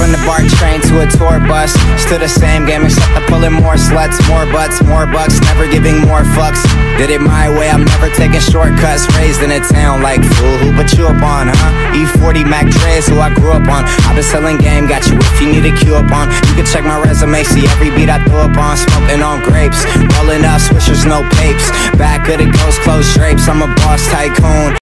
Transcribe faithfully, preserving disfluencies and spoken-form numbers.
from the BART train to a tour bus. Still the same game except I'm pulling more sluts, more butts, more bucks, never giving more fucks. Did it my way, I'm never taking shortcuts. Raised in a town like fool, who put you up on, huh? E forty Mac Dre's who I grew up on. I've been selling game, got you if you need a cue up on. You can check my resume, see every beat I throw up on. Smoking on grapes, rolling up swishers, no papes. Back of the ghost, closed drapes, I'm a boss tycoon.